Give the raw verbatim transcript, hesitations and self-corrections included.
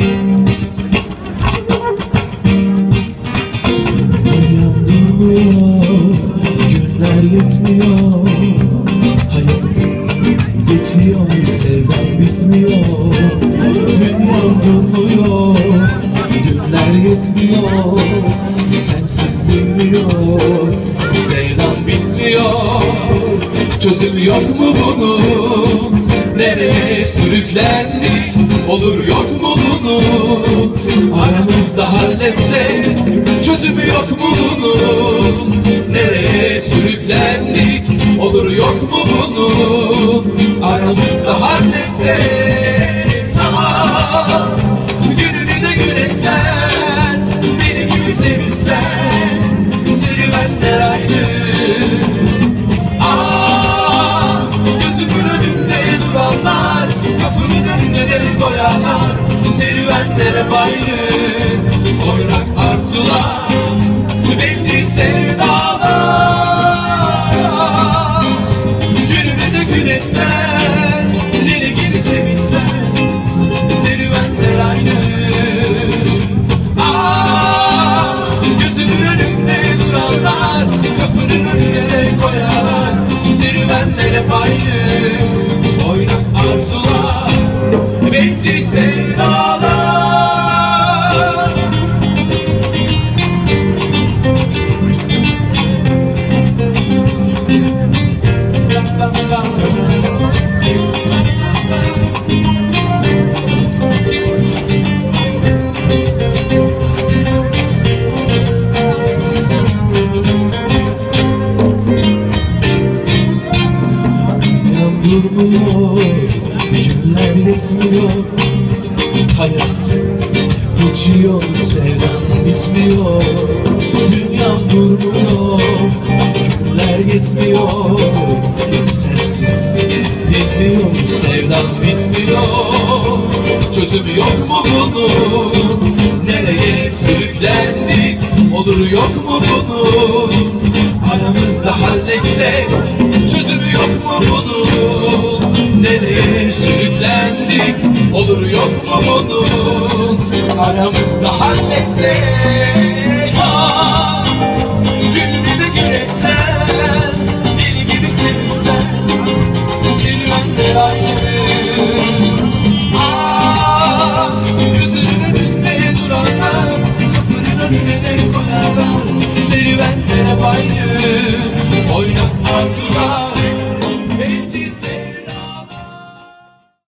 Yetmiyor, hayat geçiyor, sevdan bitmiyor. Dünyam durmuyor, günler yetmiyor, sensiz dinmiyor, sevdan bitmiyor. Çözümü yok mu bunun? Nereye sürüklendik? Olur yok mu bunun? Aramızda halletsek. Çözümü yok mu bunun? Nereye sürüklendik? Olur yok mu bunun? Aramızda halletsek. Aha, gününü de gün etsen, beni gibi sevilsen, serüvenler aynı. Ah, gözümün önünde duranlar, kapının önüne de koyanlar, serüvenler hep aynı. Oynak arzular, bencil sevdalar. Günümü de gün etsen, deli gibi sevilsen, serüvenler aynı. Ah, gözümün önünde duranlar, kapının önüne de koyanlar, serüvenler hep aynı. Oynak arzular, bencil sevdalar. Durmuyor, günler yetmiyor, hayat geçiyor, sevdan bitmiyor. Dünyam durmuyor, günler yetmiyor, sensiz dinmiyor, sevdan bitmiyor. Çözümü yok mu bunun? Nereye sürüklendik? Olur yok mu bunun? Aramızda halletsek. Çözümü yok mu bunun? Nereye sürüklendik? Olur yok mu bunun? Aramızda halletsek.